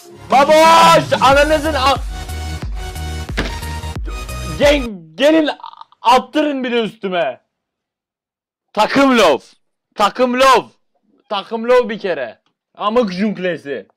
Baboş! Ananızın gelin attırın bir de üstüme. Takım love. Takım love. Takım love bir kere. Amık junklesi.